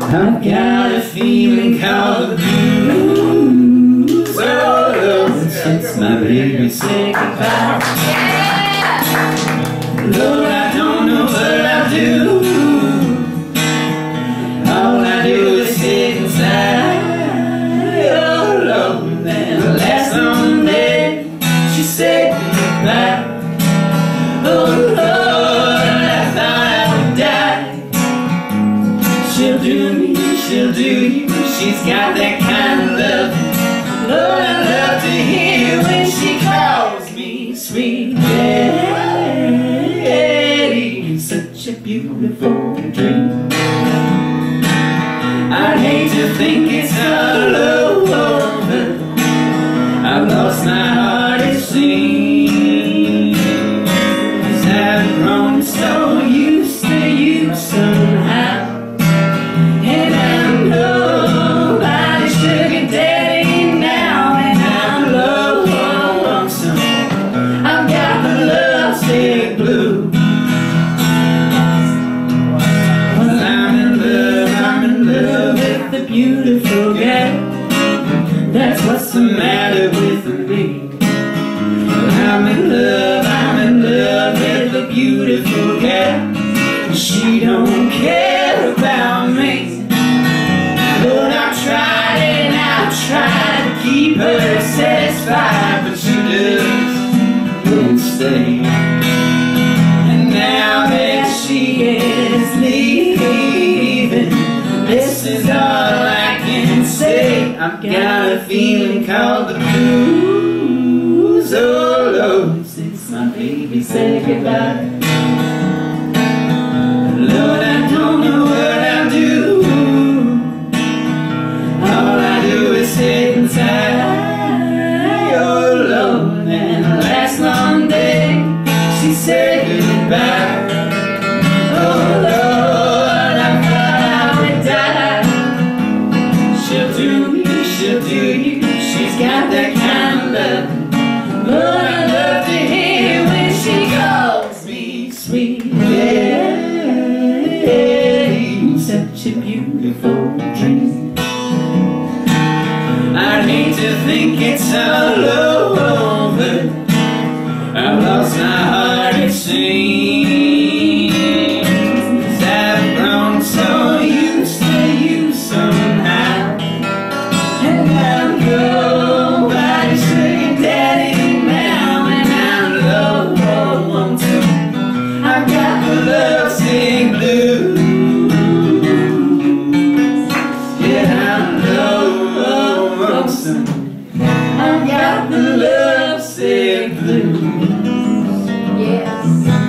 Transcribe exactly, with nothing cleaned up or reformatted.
I've got a feeling called the blues. Oh, since my baby said goodbye. Lord, I don't know what I'll do. All I do is sit inside. Oh, Lord, then the last Sunday she said goodbye. Oh, Lord, I thought I would die. She'll do me, she'll do you. She's got that kind of love. Lord, I love to hear when she calls me sweet daddy. Such a beautiful dream. I'd hate to think it's all over. I've lost my heart, it seems. I've grown so used to you somehow. And I'm nobody's sugar daddy now. And I'm lonesome. I've got the lovesick blues. Well, I'm in love, I'm in love with the beautiful girl. That's what's the matter with me. Well, I'm in love, I'm in love with the beautiful girl. She don't care about me. Lord, I've tried and I've tried to keep her satisfied, but she just won't stay. And now that she is leaving, this is all I can say. I've got a feeling called the blues. Oh, Lord, since my baby said goodbye. Lord, I don't know what I'll do. All I do is sit inside. Oh, Lord, and last Monday she said goodbye. Oh, Lord, I thought I would die. She'll do me, she'll do you. She's got that kind of love. Lord, I love to hear when she calls me sweet daddy. Such a beautiful dream. I'd hate to think it's all over. I've lost my heart, it seems. I've grown so used to you somehow. And I'm nobody's sugar daddy now. And I'm lonesome. I've got the lovesick blues. Yeah, I'm lonesome. I've got the lovesick blues. Yes.